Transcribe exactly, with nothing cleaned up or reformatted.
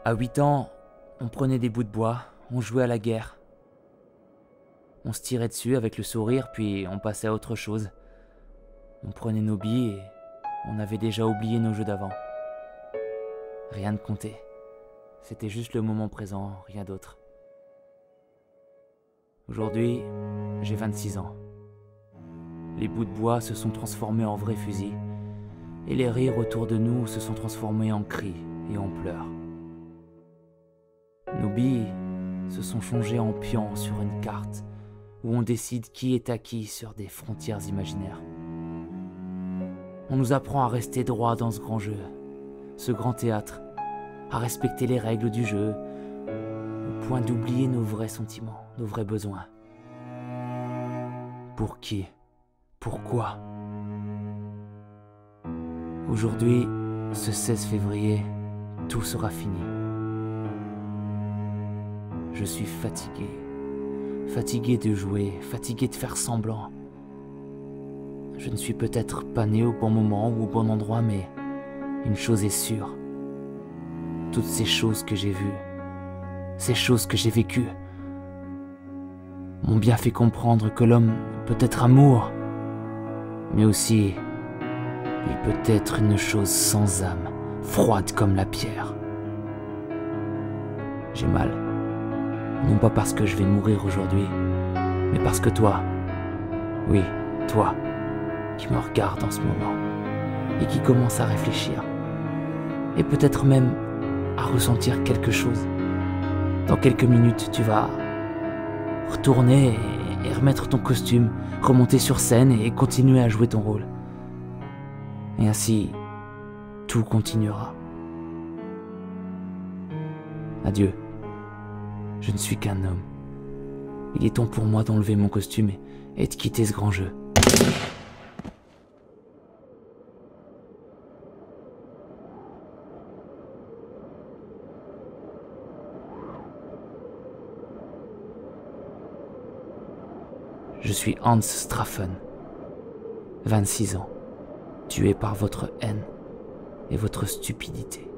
À huit ans, on prenait des bouts de bois, on jouait à la guerre. On se tirait dessus avec le sourire, puis on passait à autre chose. On prenait nos billes et on avait déjà oublié nos jeux d'avant. Rien ne comptait. C'était juste le moment présent, rien d'autre. Aujourd'hui, j'ai vingt-six ans. Les bouts de bois se sont transformés en vrais fusils, et les rires autour de nous se sont transformés en cris et en pleurs. Nos billes se sont changées en pions sur une carte, où on décide qui est à qui sur des frontières imaginaires. On nous apprend à rester droit dans ce grand jeu, ce grand théâtre, à respecter les règles du jeu, au point d'oublier nos vrais sentiments, nos vrais besoins. Pour qui? Pourquoi? Aujourd'hui, ce seize février, tout sera fini. Je suis fatigué, fatigué de jouer, fatigué de faire semblant. Je ne suis peut-être pas né au bon moment ou au bon endroit, mais une chose est sûre. Toutes ces choses que j'ai vues, ces choses que j'ai vécues, m'ont bien fait comprendre que l'homme peut être amour, mais aussi il peut être une chose sans âme, froide comme la pierre. J'ai mal, non pas parce que je vais mourir aujourd'hui, mais parce que toi, oui, toi, qui me regarde en ce moment, et qui commence à réfléchir, et peut-être même à ressentir quelque chose. Dans quelques minutes, tu vas retourner et remettre ton costume, remonter sur scène et continuer à jouer ton rôle. Et ainsi, tout continuera. Adieu. Je ne suis qu'un homme. Il est temps pour moi d'enlever mon costume et de quitter ce grand jeu. Je suis Hans Straffen, vingt-six ans, tué par votre haine et votre stupidité.